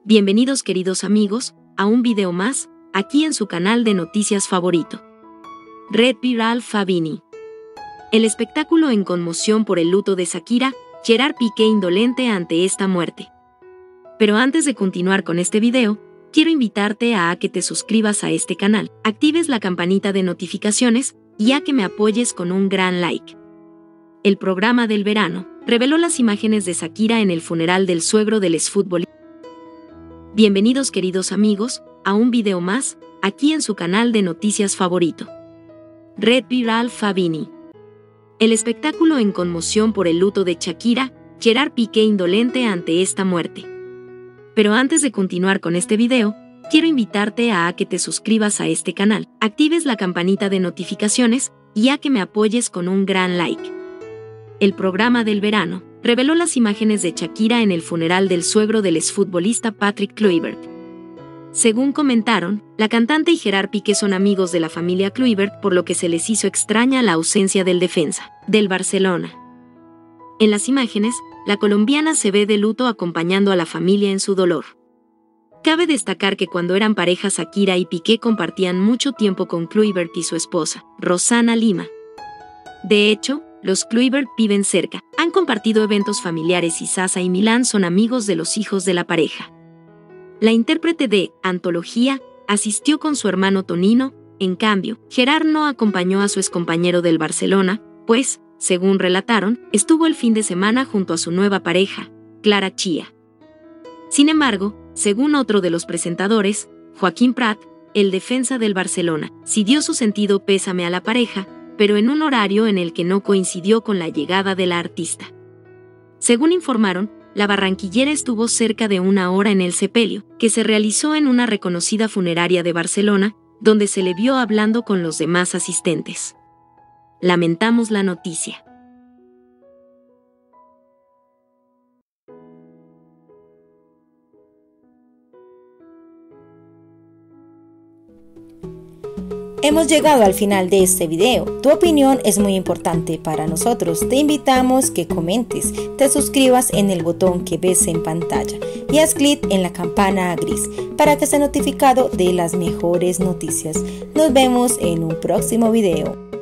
Bienvenidos queridos amigos, a un video más, aquí en su canal de noticias favorito. Red Viral Fabini. El espectáculo en conmoción por el luto de Shakira, Gerard Piqué indolente ante esta muerte. Pero antes de continuar con este video, quiero invitarte a que te suscribas a este canal, actives la campanita de notificaciones y a que me apoyes con un gran like. El programa del verano reveló las imágenes de Shakira en el funeral del suegro del exfutbolista. Bienvenidos queridos amigos, a un video más, aquí en su canal de noticias favorito. Red Viral Fabini. El espectáculo en conmoción por el luto de Shakira, Gerard Piqué indolente ante esta muerte. Pero antes de continuar con este video, quiero invitarte a que te suscribas a este canal, actives la campanita de notificaciones y a que me apoyes con un gran like. El programa del verano reveló las imágenes de Shakira en el funeral del suegro del exfutbolista Patrick Kluivert. Según comentaron, la cantante y Gerard Piqué son amigos de la familia Kluivert, por lo que se les hizo extraña la ausencia del defensa del Barcelona. En las imágenes, la colombiana se ve de luto acompañando a la familia en su dolor. Cabe destacar que cuando eran pareja Shakira y Piqué compartían mucho tiempo con Kluivert y su esposa, Rosana Lima. De hecho, los Kluivert viven cerca, han compartido eventos familiares y Sasa y Milán son amigos de los hijos de la pareja. La intérprete de Antología asistió con su hermano Tonino. En cambio, Gerard no acompañó a su excompañero del Barcelona, pues, según relataron, estuvo el fin de semana junto a su nueva pareja, Clara Chía. Sin embargo, según otro de los presentadores, Joaquín Prat, el defensa del Barcelona, sí dio su sentido pésame a la pareja, pero en un horario en el que no coincidió con la llegada de la artista. Según informaron, la barranquillera estuvo cerca de una hora en el sepelio, que se realizó en una reconocida funeraria de Barcelona, donde se le vio hablando con los demás asistentes. Lamentamos la noticia. Hemos llegado al final de este video. Tu opinión es muy importante para nosotros. Te invitamos que comentes, te suscribas en el botón que ves en pantalla y haz clic en la campana gris para que estés notificado de las mejores noticias. Nos vemos en un próximo video.